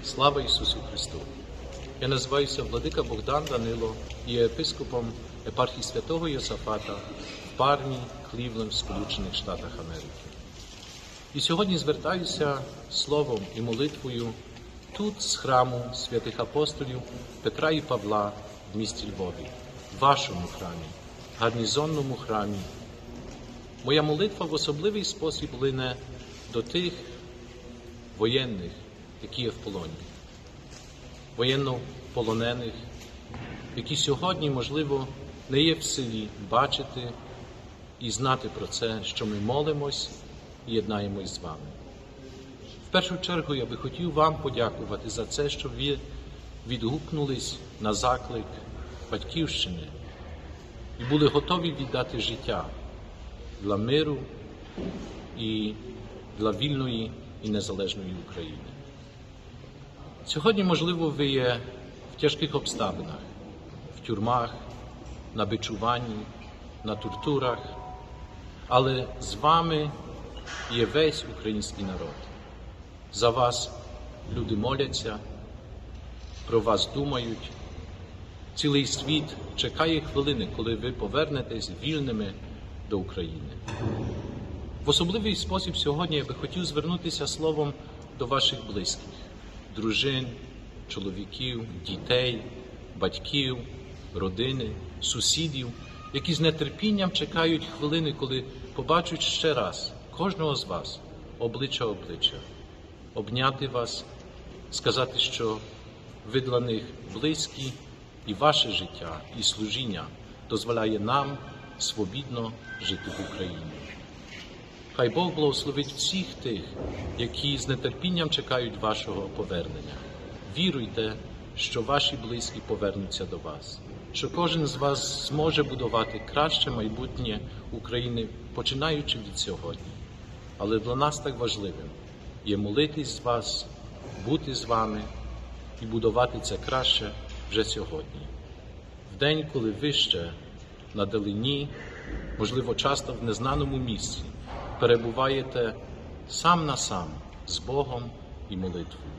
Слава Ісусу Христу! Я називаюся Владика Богдан Данило і є єпископом єпархії Святого Йосафата в Парні, Клівленд, Сполучених Штатах Америки. І сьогодні звертаюся словом і молитвою тут, з храму святих апостолів Петра і Павла в місті Львові, в вашому храмі, гарнізонному храмі. Моя молитва в особливий спосіб лине до тих воєнних, які є в полоні, воєннополонених, які сьогодні, можливо, не є в силі бачити і знати про це, що ми молимось і єднаємось з вами. В першу чергу я би хотів вам подякувати за це, що ви відгукнулись на заклик Батьківщини і були готові віддати життя для миру і для вільної і незалежної України. Сьогодні, можливо, ви є в тяжких обставинах, в тюрмах, на бичуванні, на тортурах, але з вами є весь український народ. За вас люди моляться, про вас думають. Цілий світ чекає хвилини, коли ви повернетесь вільними до України. В особливий спосіб сьогодні я би хотів звернутися словом до ваших близьких, дружин, чоловіків, дітей, батьків, родини, сусідів, які з нетерпінням чекають хвилини, коли побачать ще раз кожного з вас обличчя обличчя, обняти вас, сказати, що ви для них близькі, і ваше життя, і служіння дозволяє нам свобідно жити в Україні. Хай Бог благословить всіх тих, які з нетерпінням чекають вашого повернення. Віруйте, що ваші близькі повернуться до вас, що кожен з вас зможе будувати краще майбутнє України, починаючи від сьогодні. Але для нас так важливим є молитись з вас, бути з вами і будувати це краще вже сьогодні. В день, коли ви ще на далині, можливо, часто в незнаному місці, перебуваєте сам на сам з Богом і молитвою.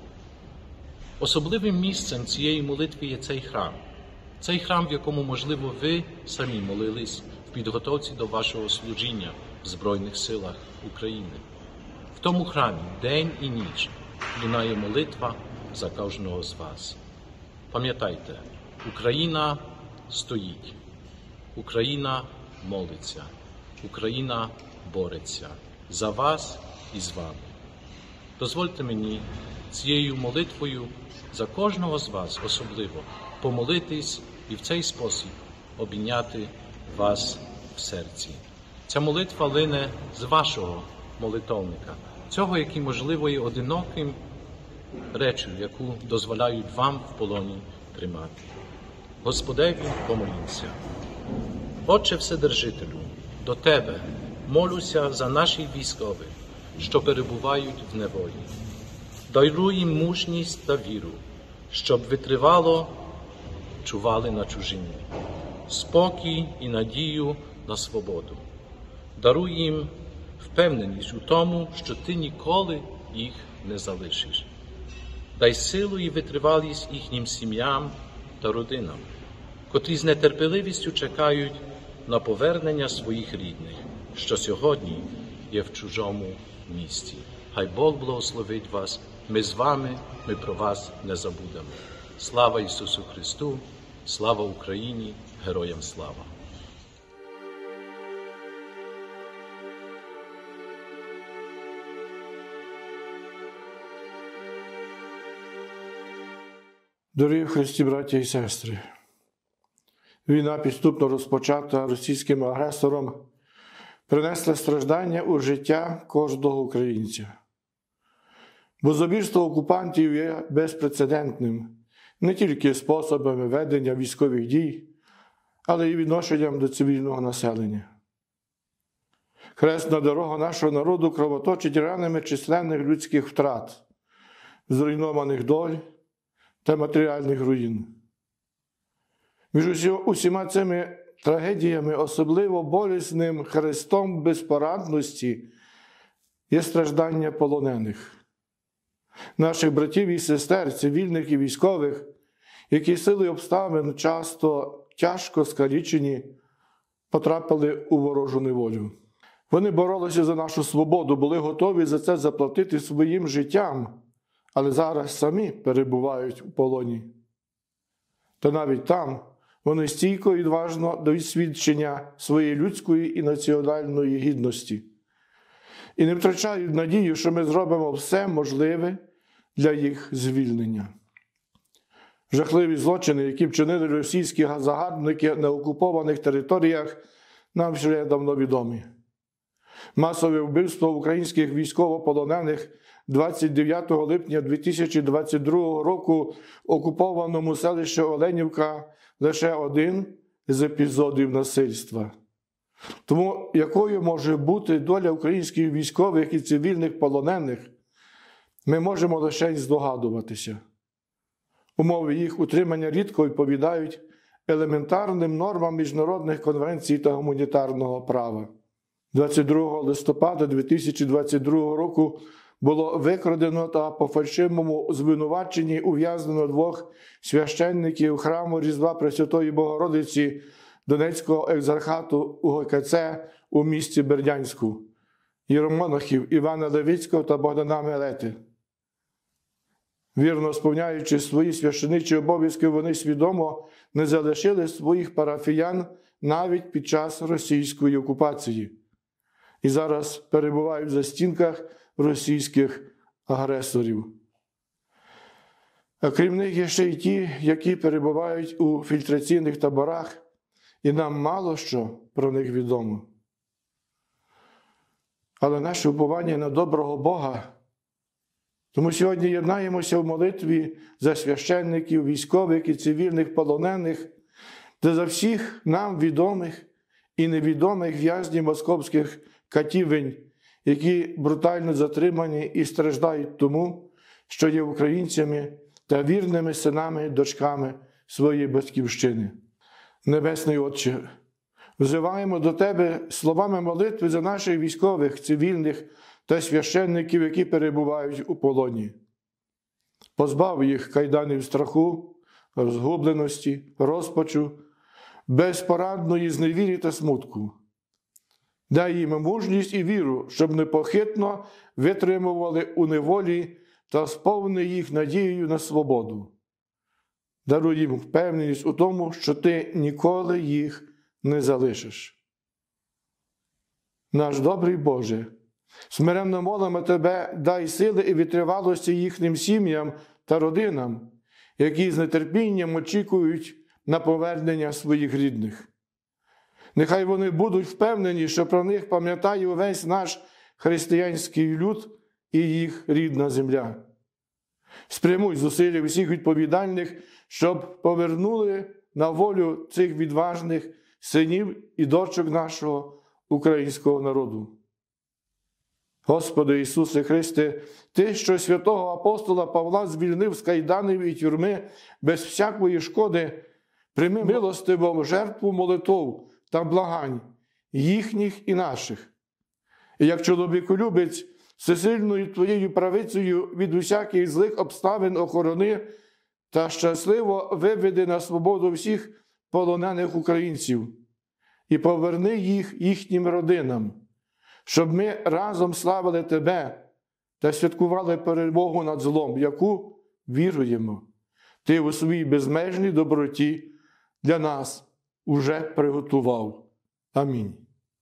Особливим місцем цієї молитви є цей храм. Цей храм, в якому, можливо, ви самі молились в підготовці до вашого служіння в Збройних силах України. В тому храмі день і ніч лунає молитва за кожного з вас. Пам'ятайте, Україна стоїть, Україна молиться, Україна бореться за вас і з вами. Дозвольте мені цією молитвою за кожного з вас особливо помолитись і в цей спосіб обійняти вас в серці. Ця молитва лине з вашого молитовника, цього, який, можливо, є одиноким речю, яку дозволяють вам в полоні тримати. Господеві помолімся. Отче Вседержителю, до Тебе молюся за наших військових, що перебувають в неволі. Даруй їм мужність та віру, щоб витривало чували на чужині, спокій і надію на свободу. Даруй їм впевненість у тому, що Ти ніколи їх не залишиш. Дай силу і витривалість їхнім сім'ям та родинам, котрі з нетерпеливістю чекають на повернення своїх рідних, що сьогодні є в чужому місті. Хай Бог благословить вас. Ми з вами, ми про вас не забудемо. Слава Ісусу Христу, слава Україні, героям слава! Дорогі в Христі, браття і сестри, війна, підступно розпочата російським агресором, принесла страждання у життя кожного українця. Бо зобірство окупантів є безпрецедентним не тільки способами ведення військових дій, але й відношенням до цивільного населення. Хресна дорога нашого народу кровоточить ранами численних людських втрат, зруйнованих доль та матеріальних руїн. Між усіма цими трагедіями особливо болісним хрестом безпорадності є страждання полонених. наших братів і сестер, цивільних і військових, які силою обставин часто тяжко скалічені, потрапили у ворожу неволю. Вони боролися за нашу свободу, були готові за це заплатити своїм життям, але зараз самі перебувають у полоні. Та навіть там вони стійко і відважно дають свідчення своєї людської і національної гідності. І не втрачають надію, що ми зробимо все можливе для їх звільнення. Жахливі злочини, які вчинили російські загарбники на окупованих територіях, нам вже давно відомі. Масове вбивство українських військовополонених 29 липня 2022 року в окупованому селищі Оленівка – лише один з епізодів насильства. Тому якою може бути доля українських військових і цивільних полонених, ми можемо лише здогадуватися. Умови їх утримання рідко відповідають елементарним нормам міжнародних конвенцій та гуманітарного права. 22 листопада 2022 року було викрадено та по фальшивому звинуваченні ув'язнено 2 священників храму Різдва Пресвятої Богородиці Донецького екзархату УГКЦ у місті Бердянську, єромонахів Івана Левицького та Богдана Мелети. Вірно сповняючи свої священичі обов'язки, вони свідомо не залишили своїх парафіян навіть під час російської окупації. І зараз перебувають в застінках російських агресорів. А крім них є ще й ті, які перебувають у фільтраційних таборах, і нам мало що про них відомо. Але наше уповання на доброго Бога. Тому сьогодні єднаємося в молитві за священників, військових і цивільних полонених, та за всіх нам відомих і невідомих в'язнів московських катівень, які брутально затримані і страждають тому, що є українцями та вірними синами і дочками своєї батьківщини. Небесний Отче, взиваємо до Тебе словами молитви за наших військових, цивільних та священників, які перебувають у полоні. Позбав їх кайданів страху, розгубленості, розпачу, безпорадної зневірі та смутку. Дай їм мужність і віру, щоб непохитно витримували у неволі та сповни їх надією на свободу. Даруй їм впевненість у тому, що Ти ніколи їх не залишиш. Наш добрий Боже, смиренно молимо Тебе, дай сили і витривалості їхнім сім'ям та родинам, які з нетерпінням очікують на повернення своїх рідних. Нехай вони будуть впевнені, що про них пам'ятає увесь наш християнський люд і їх рідна земля. Спрямуй зусилля всіх відповідальних, щоб повернули на волю цих відважних синів і дочок нашого українського народу. Господи Ісусе Христе, Ти, що святого апостола Павла звільнив з кайданів і тюрми без всякої шкоди, прийми милостиву жертву молитов та благань їхніх і наших. І як чоловіколюбець, всесильною Твоєю правицею від усяких злих обставин охорони та щасливо виведи на свободу всіх полонених українців і поверни їх їхнім родинам, щоб ми разом славили Тебе та святкували перемогу над злом, яку віруємо. Ти у своїй безмежній доброті для нас уже приготував. Амінь.